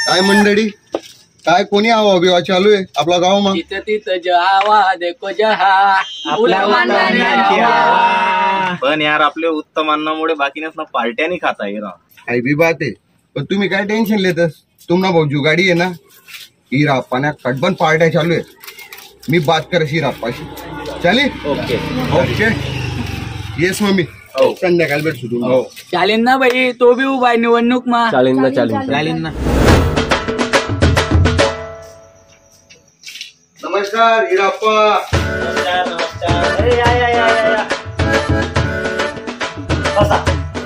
काय मंडळी, काय कोणी आवा बिवा चालू आहे आपला गाव मा? तिथं जावा देखो जहा पण यार आपले उत्तम अन्नामुळे बाकी नसना पार्ट्या नाही खाता ये ना. काही बी बात आहे, पण तुम्ही काय टेन्शन लेतस? तुम्हाला भाऊ जुगाडी आहे ना, हिराप्पाने कटबन पार्ट्या चालू आहे. मी बात कर हिराप्पाशी. चालेल? Okay okay yes mummy. संध्याकाळी भेटू तुम्ही. चालेल ना भाई, तो बी उभा आहे निवडणूक मा. चालेल ना. नमस्कार हिराप्पा. अरे या. बसा.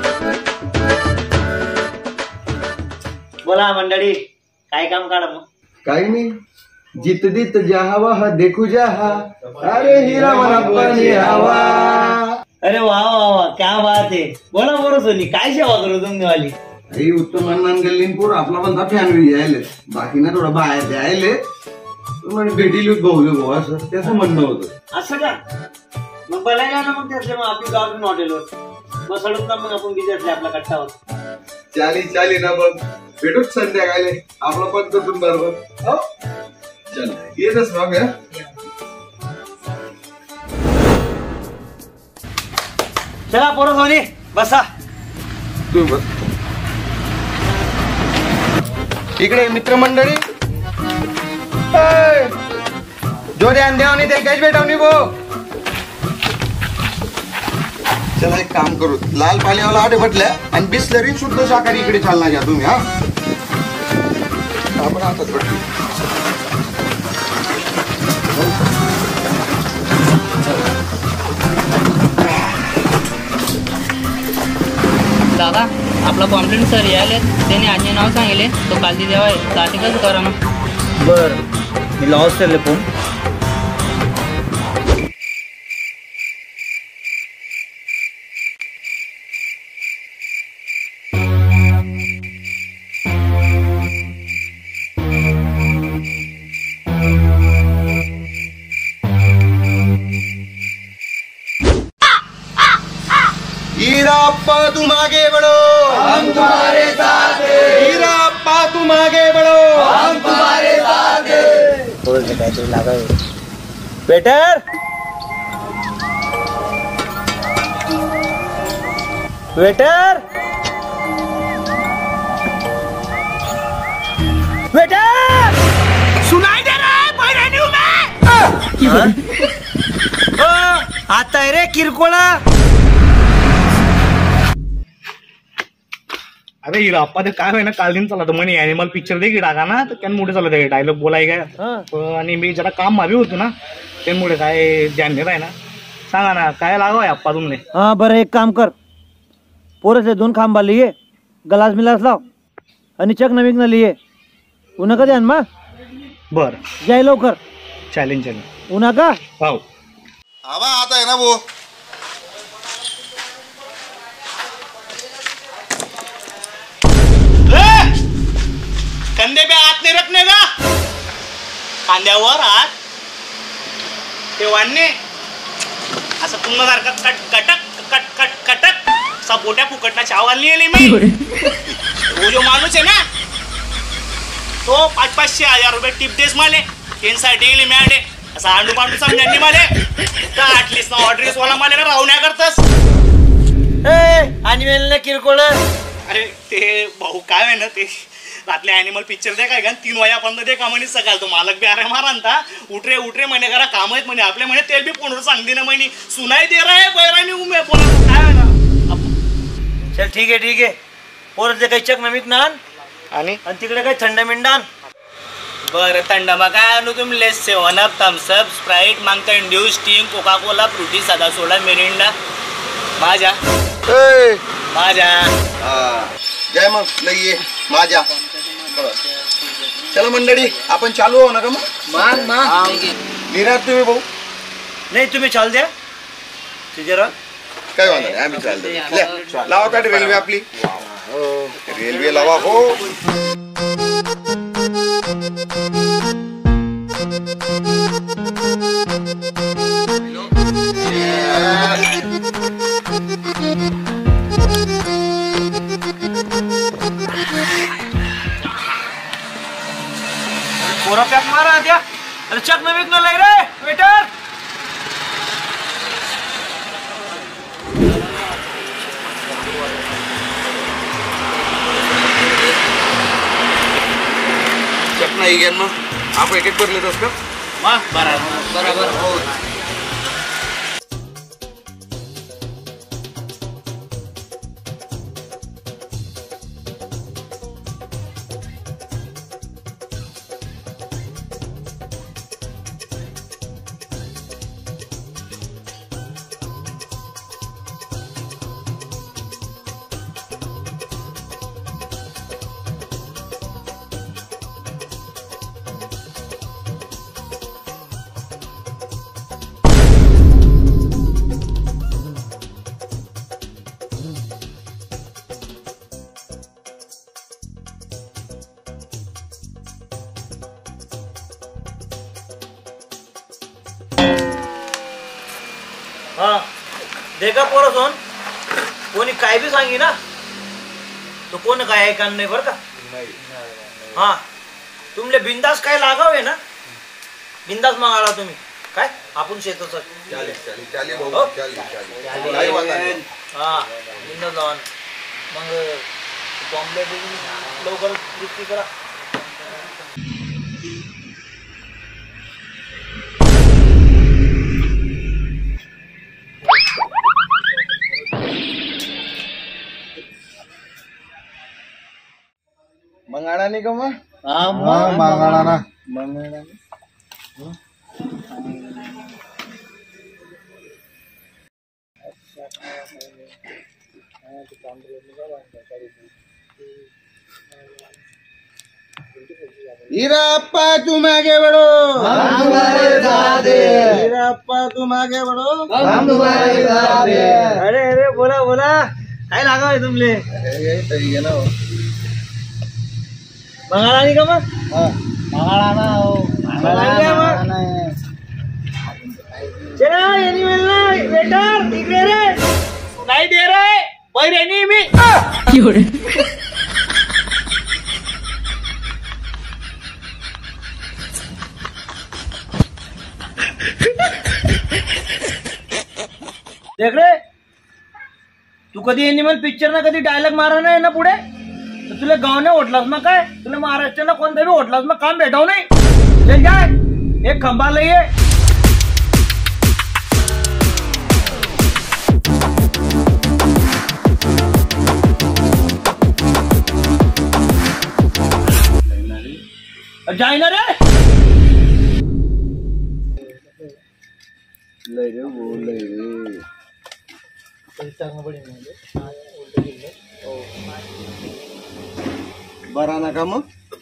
बोला मंडळी, काय काम काढा मग? काही नाही, जित दित जहा वहा देखू जहा. अरे हिरा मला पाणी हवा. अरे वा क्या बात आहे. बोला बरं सोनी, काय सेवा करू तुमच्यावाली? हे उत्तम अण्णान गल्लीनपूर आपला पण फॅन यायले, बाकी ना थोडं बाहेर द्यायले. भेटील भाऊ असं त्याचं म्हणणं होतं. असं का? मग बोलायला ना मग त्यातले मग आपली गाव हॉटेलवर मग सडून ना मग आपण बिजटले आपला कट्टावर. चाली ना बघ, भेटूच संध्याकाळी आपला पण करून बरोबर. हो चल येतच मग. चला पोरं सोनी बसा. तू बस इकडे. मित्रमंडळी जो ध्यान द्या आणि ते काहीच भेटावनी भो. चला एक काम करू, लाल पाण्यावाला आडे म्हटल्या आणि बिस्लरी शुद्ध शाकाहारी इकडे चालना घ्या तुम्ही. हा आपण आताच भेटू. दादा आपला कॉम्प्लेंट सर यायले, त्याने आजी नाव सांगितले, तो कालची देवा आहे साठी कसं करा ना. बर मी लॉस केले फोन. हीराप्पा तुम आगे बढ़ो, हम तुम्हारे साथ हैं. हीराप्पा तुम आगे बढ़ो, हम तुम्हारे साथ हैं. थोडं काहीतरी लागावं. वेटर वेटर वेटर सुनाई दे रहा है बैरानी हूं मैं. आता है रे किरकोळा. अरे हिराप्पा ते काय ना काल दिन चालत म्हणे ॲनिमल पिक्चर दे की टाका ना, तर त्यामुळे चालत आहे डायलॉग बोलाय काय. आणि मी जरा काम मावी होतो ना, त्यामुळे काय ध्यान देत आहे ना. सांगा ना काय लागावं अप्पा तुमने? हा बरं एक काम कर, पोरसले 2 खांबा लिये, गलास मिलास लाव आणि चक नवीन लिये. उन्हा कधी आण मा. बर जाय लवकर. चॅलेंज उन्हा का हो. आवा आता है ना वो. कंधे पे हात नाही रखने का, खांद्यावर हात ठेवाने. असं पुन्हा सारखं कटक असा बोट्या फुकटना चावाल नाही मी. वो जो माणूस आहे ना, तो 500-500 रुपये टिप देस माले त्यांसाठी येईल मॅडे. असा आंडू पांडू समजांनी माले तर ॲटलिस्ट ना ऑर्डरीस वाला माले ना राहून करतस. आणि वेळ किरकोळ. अरे ते भाऊ काय आहे ना, ते रातले ॲनिमल पिक्चर दे काय का 3 वाजेपर्यंत दे का म्हणे. सकाळ तो मालक बी अरे मारा उठरे म्हणे करा काम आहेत म्हणे आपले म्हणे. तेल बी फोनवर सांगते ना म्हणे सुनाई दे रे बैरानी उमे बोला काय आहे ना. चल ठीक आहे पोरचे काही चक नवीन आण आणि तिकडे काही थंड मिंड आण. बरं थंड मग काय आणू तुम्ही? लेस 7-Up, थम्सअप, स्प्राईट, मांगता Dew, Sting, Coca Cola, Frooti, साधा सोडा, मिरिंडा. माझ्या जय मग लई ये माझ्या. चला मंडळी आपण चालू हो नका मग. निरात तुम्ही भाऊ नाही तुम्ही चाल द्या जरा. काय वाटत नाही आम्ही चालतो. लावा का रेल्वे आपली. रेल्वे लावा हो. पोरा पॅक मारा त्या अरे चक न विकणं लय रे वेटर चक नाही घ्या मग आपण एक एक भरले असतं बरोबर हा देखा पोरं सोन कोणी काय बी सांगी ना तो कोण काय ऐका नाही बरं का हा तुमले बिंदास काय लागावे ना बिंदास मागाला तुम्ही काय आपण शेतच हा बिंदास लावा मग बॉम्बे लवकर वृत्ती करा मंगाळा नाही का मग हीराप्पा तुम आगे बढ़ो हम तुम्हारे साथ हैं हीराप्पा तुम आगे बढ़ो हम तुम्हारे साथ हैं अरे अरे बोला बोला काय लागावे तुमले यही तरी है ना मंगाळा नाही का मग चला यांनी मिळला वेटर इकडे रे नाही दे रे बैरेनी मी देख रे तू कधी एनिमल पिक्चर ना कधी डायलॉग मारा नाही ना पुढे तर तुला गाव नाही ओढलास मग काय तुला महाराष्ट्राला कोणता बी ओढलास मग काम भेटाव नाही चल जाय एक खंबा लई आहे जाय ना रे लय रे वो लय रे बरा ना का मग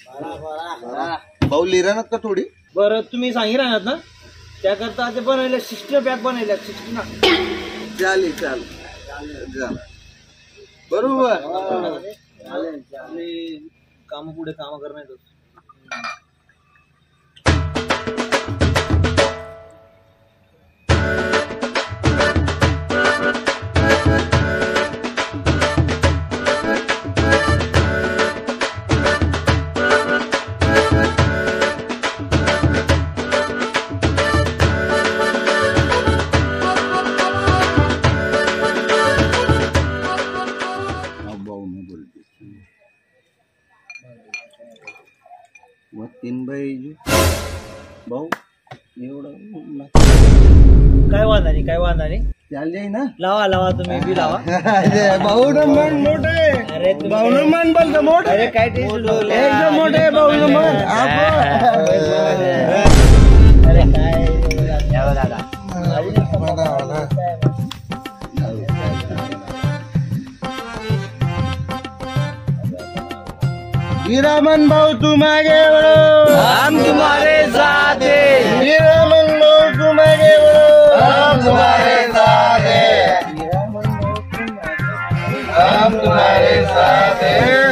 भाऊ लिहिरानात का थोडी बरं तुम्ही सांगी राहणार ना त्याकरता ते बनवले 60 पॅक बनवले 60 ना चालेल चालेल बरोबर काम पुढे काम करणार तीन बाई भाऊ एवढं काय वांधा नाही चाल जाई ना लावा लावा तुम्ही बी लावा भाऊ मन मोठे अरे भाऊ मन बोलतो मोठे अरे काय टेन्शन एकदम मोठे भाऊ मन अरे काय दादा हीरामन भाऊ तुम आगे बढ़ो हम तुम्हारे साथ हैं हीरामन भाऊ तुम आगे बढ़ो हम तुम्हारे साथ हैं हम तुम्हारे साथ हैं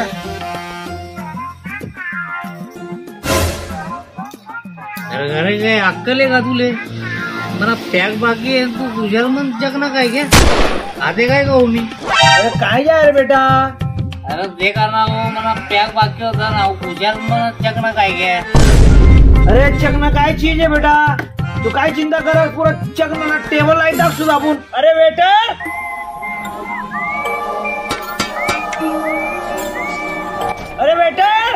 अरे काय अक्कल आहे का तुले मला पॅक बाकी आहे तू तुझ्या मन जगना काय घ्या आते काय का मी अरे काय जा रे बेटा अरे देखा ना मला पॅक बाकी होता ना तुझ्या मन जगना काय घ्या अरे चकना काय चीज है बेटा, तू काय चिंता कर, पूरा चकना टेबल लाई टाक सुद्धा आपण. अरे वेटर, अरे वेटर,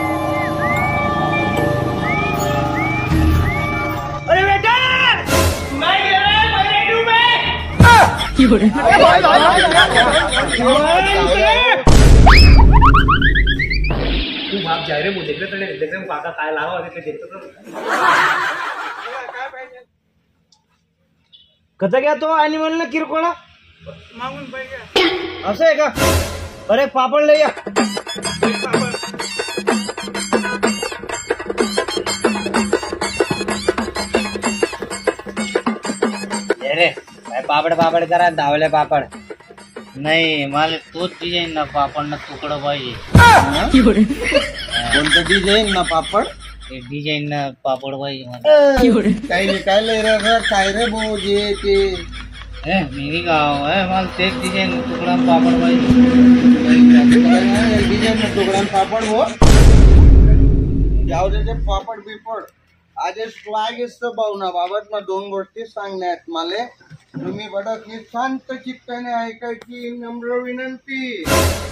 अरे वेटर, नाही गेलं, पहिले ठेवू मी. तू बाप जाय रे, देख रे काका काय लावा देखतो. कसा घ्या तो आणि म्हणलं किरकोळा मागून पाहिजे. असं आहे का? अरे पापड लय या. अरे काय पापड करा, धावले पापड. नाही मला तोच डिझाईन ना पापड ना तुकडं पाहिजे. कोणतं डिझाईन ना पापड? डिझाईन ना पापड पाहिजे मला. काय रे भाऊ जे ते मेरी गाव आहे, मला तेच डिझाईन तुकडा पापड पाहिजे. डिझाईन तुकडा पापड हो. जाऊ दे ते पापड बिपड. आदेश फ्लॅग असतं भावना बाबत मग 2 गोष्टी सांगण्यात मला. तुम्ही बडकली शांत चित्ताने ऐकायची नम्र विनंती.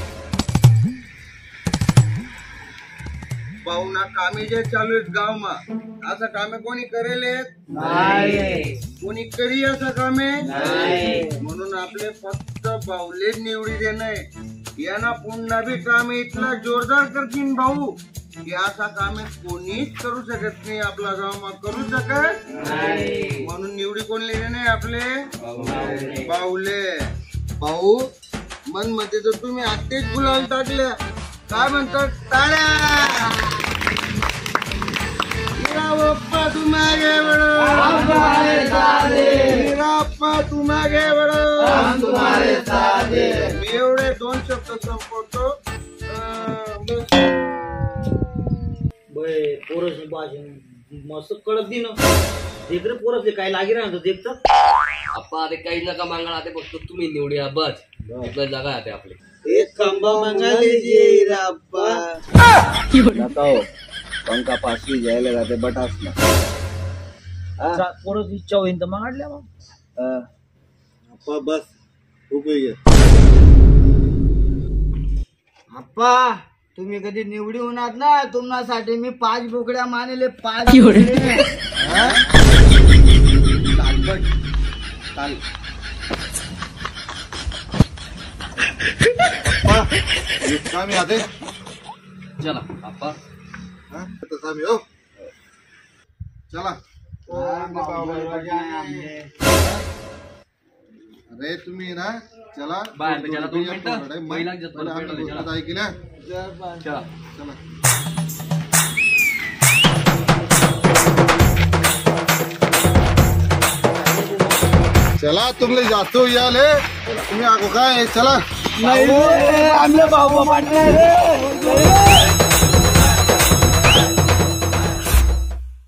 भावना कामे जे चालू आहेत गावमा, असं कामे कोणी करेल कोणी करी असं कामे म्हणून आपले फक्त भाऊले निवडी देणे. यांना पुन्हा बी कामे इथला जोरदार करतील भाऊ की असा कामे कोणीच करू शकत नाही. आपला गावमा करू शकत म्हणून निवडी कोणले देणे आपले भाऊले. भाऊ मन मध्ये तर तुम्ही आत्तेच गुलाल टाकल्या. काय म्हणतात टाळ्या. वीराप्पा तू मागे बढो, वीराप्पा तू मागे बढो. मी एवढे 2 शब्द संपवतो. पोरस मस्त कळत दिन देख रे पोरस काय लागी राहतो देखत. अप्पा ते काही नका मागणार, आता फक्त तुम्ही निवडूया बस. आपल्या जागा आहे आपले. एक खंबा मंगा लीजिए वीराप्पा. बताओ पंखा पाशी जायला जाते बटास ना. पोरस इच्छा होईन तर मागल्या मग. अप्पा बस उभे. अप्पा तुम्ही कधी निवडी होणार ना, तुम्हासाठी मी 5 बोकड्या मानेले. 5 चाल मी आते. चला अप्पा. तसा मी हो चला. अरे तुम्ही ना चला बाहेर चला 2 मिनिटं महिला ऐकल्या. चला चला चला तुमले जातो याले तुम्ही आगो काय चला. नाही रे, आमले भाऊ पाटले रे.